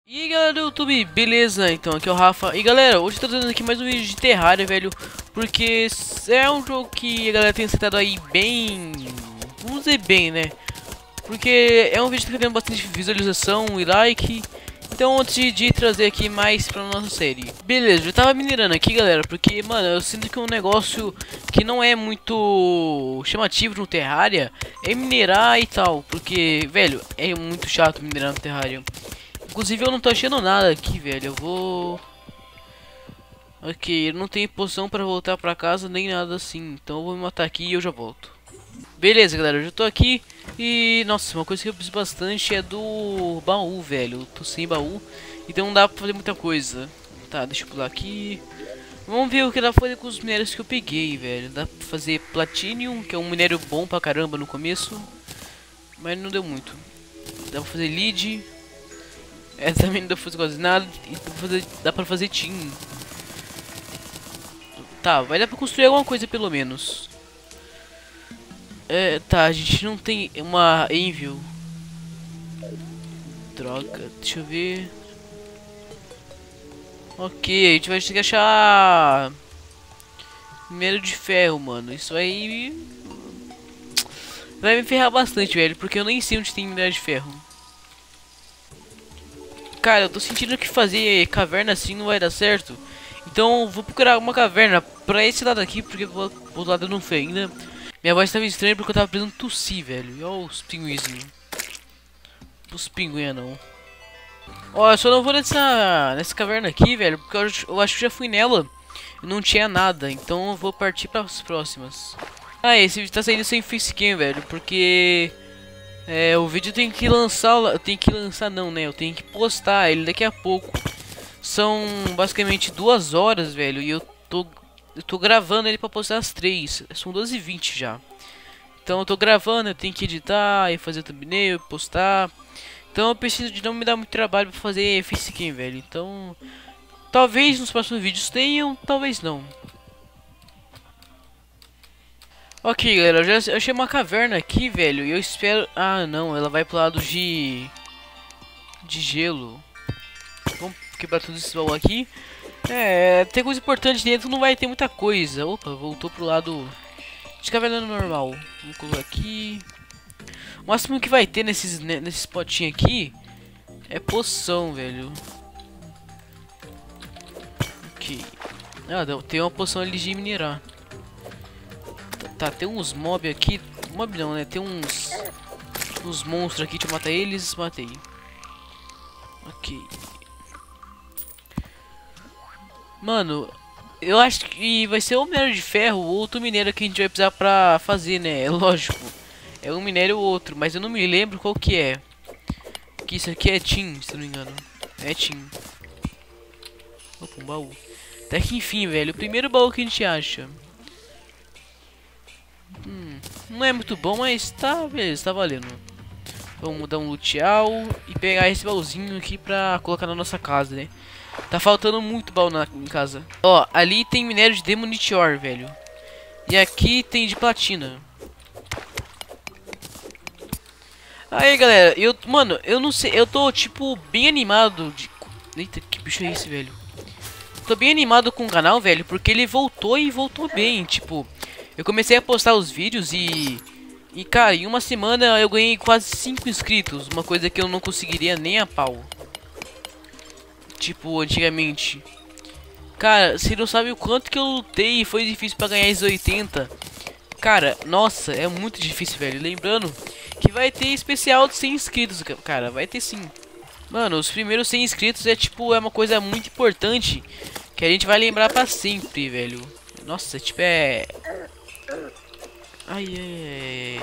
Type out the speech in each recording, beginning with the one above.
E aí galera do YouTube, beleza? Então aqui é o Rafa. E galera, hoje eu tô trazendo aqui mais um vídeo de Terraria, velho. Porque é um jogo que a galera tem aceitado aí bem... Vamos dizer bem, né? Porque é um vídeo que tá tendo bastante visualização e like. Então antes de trazer aqui mais pra nossa série. Beleza, eu tava minerando aqui, galera. Porque, mano, eu sinto que um negócio que não é muito chamativo de um Terraria é minerar e tal. Porque, velho, é muito chato minerar no Terraria. Inclusive eu não tô achando nada aqui, velho. Eu vou... Ok, eu não tenho poção pra voltar pra casa nem nada assim. Então eu vou me matar aqui e eu já volto. Beleza, galera, eu já tô aqui. E, nossa, uma coisa que eu preciso bastante é do baú, velho. Eu tô sem baú, então não dá pra fazer muita coisa. Tá, deixa eu pular aqui. Vamos ver o que dá pra fazer com os minérios que eu peguei, velho. Dá pra fazer Platinum, que é um minério bom pra caramba no começo, mas não deu muito. Dá pra fazer Lead. Também não dá pra fazer quase nada. E dá pra fazer Tin. Tá, vai dar pra construir alguma coisa pelo menos. Tá, a gente não tem uma Anvil. Droga, deixa eu ver. Ok, a gente vai ter que achar minério de ferro, mano. Isso aí vai me ferrar bastante, velho, porque eu nem sei onde tem minério de ferro. Cara, eu tô sentindo que fazer caverna assim não vai dar certo. Então eu vou procurar uma caverna pra esse lado aqui, porque do outro lado eu não fui ainda. Minha voz tava estranha porque eu tava precisando tossir, velho. E olha os pinguinzinhos. Os pinguinhos não. Ó, eu só não vou nessa caverna aqui, velho, porque eu acho que já fui nela e não tinha nada. Então eu vou partir para as próximas. Ah, esse vídeo tá saindo sem facecam, velho, porque... o vídeo tem que lançar, não, né? Eu tenho que postar ele daqui a pouco. São basicamente 2 horas, velho, e eu tô gravando ele pra postar às 3. São 12h20 já. Então eu tô gravando, eu tenho que editar e fazer thumbnail, postar. Então eu preciso de não me dar muito trabalho pra fazer facecam, velho. Então, talvez nos próximos vídeos tenham, talvez não. Ok, galera, eu já achei uma caverna aqui, velho, e eu espero... Ah, não, ela vai pro lado de gelo. Vamos quebrar tudo esse baú aqui. Tem coisa importante dentro, não vai ter muita coisa. Opa, voltou pro lado de caverna normal. Vamos colocar aqui. O máximo que vai ter nesses potinhos aqui é poção, velho. Ok. Ah, tem uma poção ali de minerar. Tá, tem uns mob aqui. Mob não, né? Tem uns monstros aqui. Deixa eu matar eles. Matei. Ok. Mano, eu acho que vai ser o minério de ferro ou outro minério que a gente vai precisar pra fazer, né? É lógico. É um minério ou outro, mas eu não me lembro qual que é. Que isso aqui é Tin, se não me engano. É Tin. Opa, um baú. Até que enfim, velho. O primeiro baú que a gente acha. Não é muito bom, mas tá, beleza, tá valendo. Vamos dar um luteal e pegar esse baúzinho aqui pra colocar na nossa casa, né? Tá faltando muito baú em casa. Ó, ali tem minério de Demonite Ore, velho. E aqui tem de platina. Aí, galera, mano, eu não sei, eu tô, tipo, bem animado de... Eita, que bicho é esse, velho? Tô bem animado com o canal, velho, porque ele voltou e voltou bem, tipo... Eu comecei a postar os vídeos e, cara, em uma semana eu ganhei quase 5 inscritos. Uma coisa que eu não conseguiria nem a pau. Tipo, antigamente. Cara, você não sabe o quanto que eu lutei e foi difícil pra ganhar esses 80. Cara, nossa, é muito difícil, velho. Lembrando que vai ter especial de 100 inscritos, cara. Vai ter sim. Mano, os primeiros 100 inscritos é uma coisa muito importante que a gente vai lembrar pra sempre, velho. Nossa, tipo, Ai.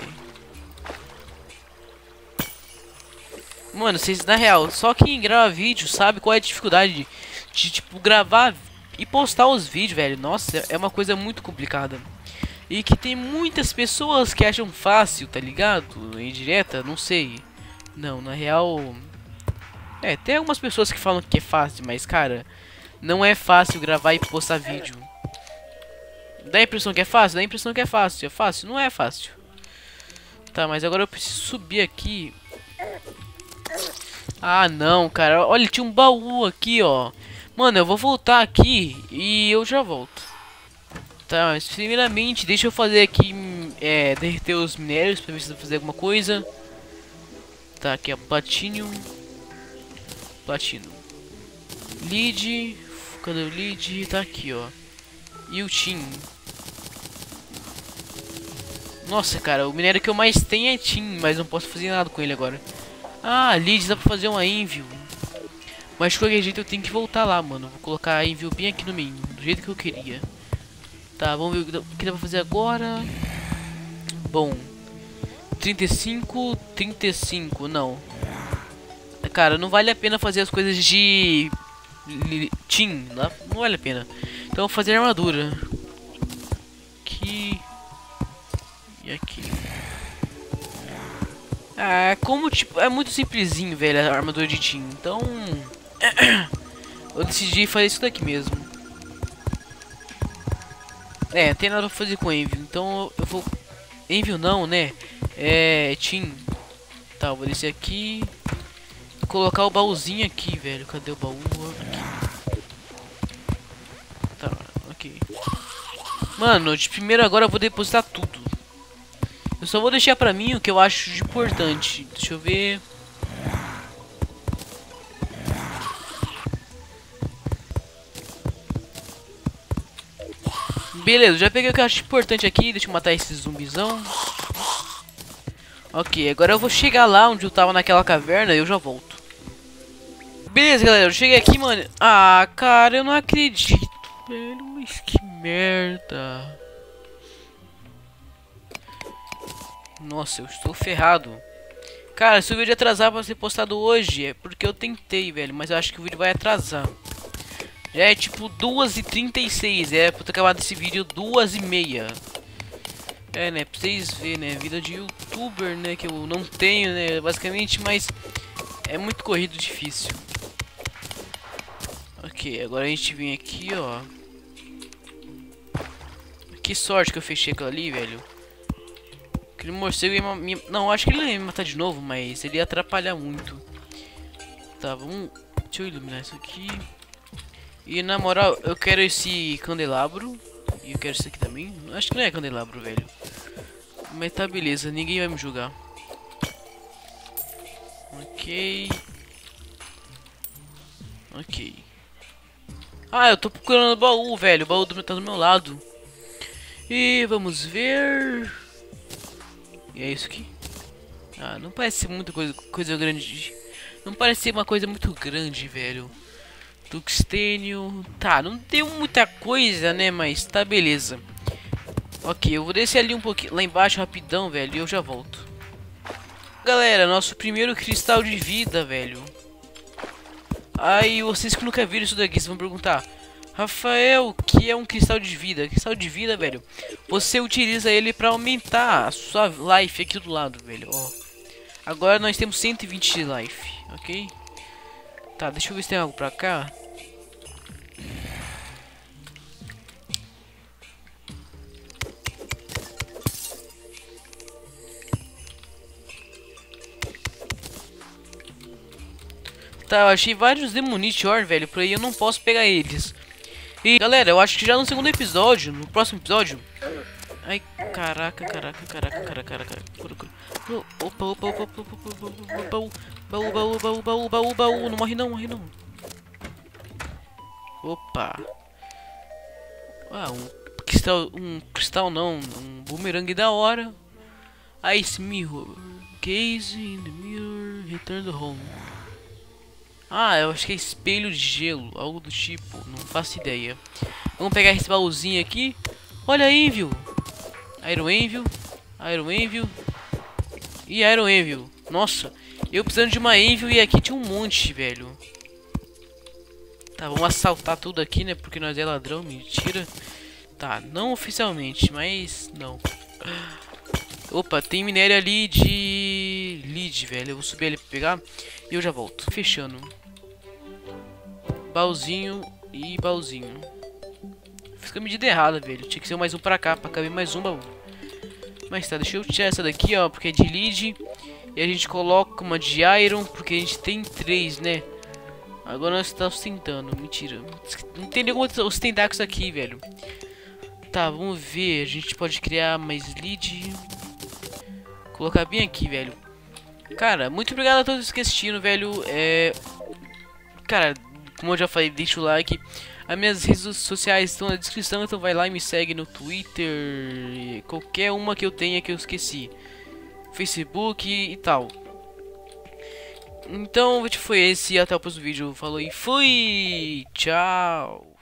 Mano, vocês, na real, só quem grava vídeo sabe qual é a dificuldade de, tipo, gravar e postar os vídeos, velho. Nossa, é uma coisa muito complicada. E que tem muitas pessoas que acham fácil, tá ligado? Indireta, não sei. Não, na real... tem algumas pessoas que falam que é fácil, mas, cara, não é fácil gravar e postar vídeo. Dá a impressão que é fácil? Dá a impressão que é fácil. É fácil? Não é fácil. Tá, mas agora eu preciso subir aqui. Ah, não, cara. Olha, tinha um baú aqui, ó. Mano, eu vou voltar aqui e eu já volto. Tá, mas primeiramente, deixa eu fazer aqui, derreter os minérios pra ver se dá pra fazer alguma coisa. Tá, aqui, ó, Platinum. Platinum. Lead. Cadê o lead? Tá aqui, ó. E o tin. Nossa, cara, o minério que eu mais tenho é tin, mas não posso fazer nada com ele agora. Ah, lead, dá pra fazer uma envio. Mas de qualquer jeito eu tenho que voltar lá, mano. Vou colocar a envio bem aqui no meio, do jeito que eu queria. Tá, vamos ver o que dá pra fazer agora. Bom, 35, 35, não. Cara, não vale a pena fazer as coisas de Tim, não vale a pena. Então eu vou fazer armadura. Aqui e aqui. Ah, como tipo, é muito simplesinho, velho, a armadura de Tim. Então eu decidi fazer isso daqui mesmo. É, não tem nada pra fazer com Envio, então eu vou... Envio não, né? É, Tim. Tá, eu vou descer aqui. Vou colocar o baúzinho aqui, velho. Cadê o baú? Aqui. Tá, ok. Mano, de primeiro agora eu vou depositar tudo. Eu só vou deixar pra mim o que eu acho de importante. Deixa eu ver... Beleza, já peguei o que eu acho importante aqui. Deixa eu matar esse zumbizão. Ok, agora eu vou chegar lá onde eu tava naquela caverna e eu já volto. Beleza, galera, eu cheguei aqui, mano. Ah, cara, eu não acredito, velho. Mas que merda. Nossa, eu estou ferrado. Cara, se o vídeo atrasar pra ser postado hoje, é porque eu tentei, velho. Mas eu acho que o vídeo vai atrasar. Já é tipo 2h36, é pra ter acabado esse vídeo 2h30. É, né, pra vocês verem, né, vida de youtuber, né, que eu não tenho, né, basicamente, mas é muito corrido, difícil. Ok, agora a gente vem aqui, ó. Que sorte que eu fechei aquilo ali, velho. Aquele morcego ia me... Não, acho que ele não ia me matar de novo, mas ele ia atrapalhar muito. Tá, vamos... Deixa eu iluminar isso aqui. E na moral, eu quero esse candelabro. E eu quero isso aqui também. Acho que não é candelabro, velho. Mas tá, beleza. Ninguém vai me julgar. Ok. Ok. Ah, eu tô procurando o baú, velho. O baú tá do meu lado. E vamos ver... E é isso aqui. Ah, não parece ser muita coisa grande. Não parece ser uma coisa muito grande, velho. Tungstênio. Tá, não tem muita coisa, né? Mas tá, beleza. Ok, eu vou descer ali um pouquinho, lá embaixo rapidão, velho, e eu já volto. Galera, nosso primeiro cristal de vida, velho. Aí, vocês que nunca viram isso daqui, vocês vão perguntar: Rafael, o que é um cristal de vida? Cristal de vida, velho, você utiliza ele pra aumentar a sua life aqui do lado, velho, ó. Agora nós temos 120 de life, ok? Tá, deixa eu ver se tem algo pra cá. Tá, eu achei vários Demonite Ore, velho, por aí eu não posso pegar eles. E, galera, eu acho que já no segundo episódio, no próximo episódio... Ai, caraca. Opa, baú, não morre não. Opa. Ah, um cristal não, um boomerang da hora. Ice Mirror. Gaze in the mirror, return to home. Ah, eu acho que é espelho de gelo, algo do tipo, não faço ideia. Vamos pegar esse baúzinho aqui. Olha aí, viu? Iron Anvil e Iron Anvil. Nossa, eu precisando de uma Anvil e aqui tinha um monte, velho. Tá, vamos assaltar tudo aqui, né? Porque nós é ladrão, mentira. Tá, não oficialmente, mas não. Opa, tem minério ali de lead, velho. Eu vou subir ali pra pegar e eu já volto. Fechando. Baúzinho e baúzinho. Fiz a medida errada, velho. Tinha que ser mais um pra cá, pra caber mais um baú. Mas tá, deixa eu tirar essa daqui, ó, porque é de lead. E a gente coloca uma de Iron, porque a gente tem 3, né? Agora nós estamos tentando. Mentira. Não tem nenhum outro tentáculos aqui, velho. Tá, vamos ver. A gente pode criar mais lead. Colocar bem aqui, velho. Cara, muito obrigado a todos que assistiram, velho. Cara, como eu já falei, deixa o like. As minhas redes sociais estão na descrição, então vai lá e me segue no Twitter. Qualquer uma que eu tenha que eu esqueci. Facebook e tal. Então o vídeo foi esse. Até o próximo vídeo. Falou e fui! Tchau!